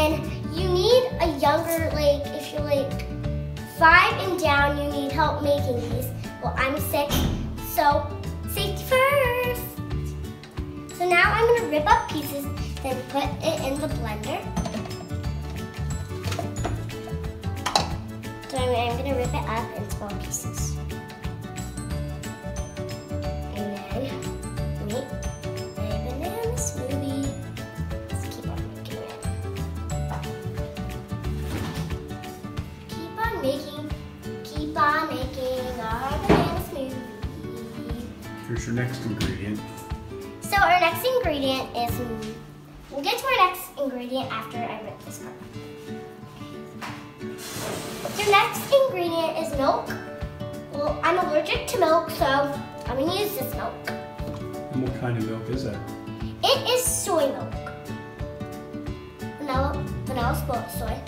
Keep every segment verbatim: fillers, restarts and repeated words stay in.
And you need a younger, like if you're like five and down, you need help making these. Well, I'm six, so safety first. So now I'm gonna rip up pieces, then put it in the blender. So I'm, I'm gonna rip it up in small pieces. And then make a banana smoothie. Let's keep on making it. Keep on making, keep on making our banana smoothie. Here's your next ingredient. So our next ingredient is, we'll get to our next ingredient after I rip this part. Your next ingredient is milk. Well, I'm allergic to milk, so I'm gonna use this milk. And what kind of milk is that? It is soy milk. Vanilla, vanilla sport soy.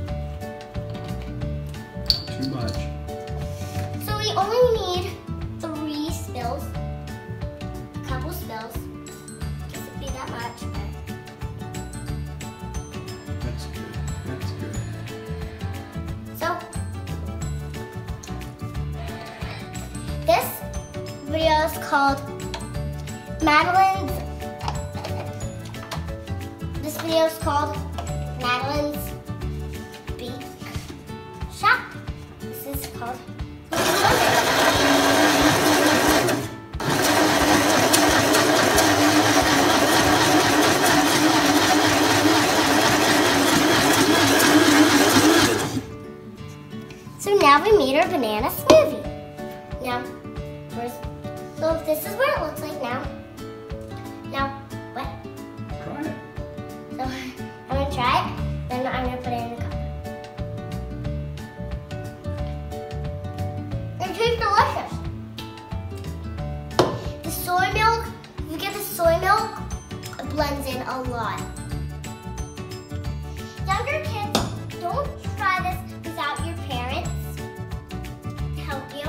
Too much. So we only need three spills. A couple spills. Doesn't be that much, but That's good. That's good. so this video is called Madilyn's. This video is called Madilyn's Bake Shop. This is called. So now we made our banana smoothie. Now, where's, so this is what it looks like now. Now, what? Try it. So I'm gonna try it, then I'm gonna put it in a cup. It tastes delicious. The soy milk, if you get the soy milk, it blends in a lot. Younger kids, don't try this without your parents to help you.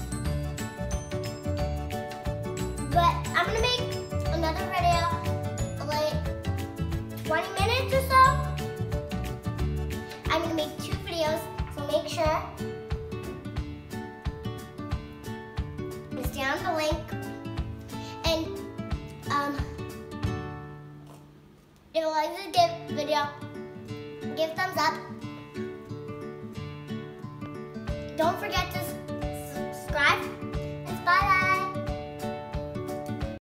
But I'm gonna make another video like twenty minutes or so. I'm gonna make two videos, so make sure it's down the link. And um, if you like this video, give thumbs up. Don't forget to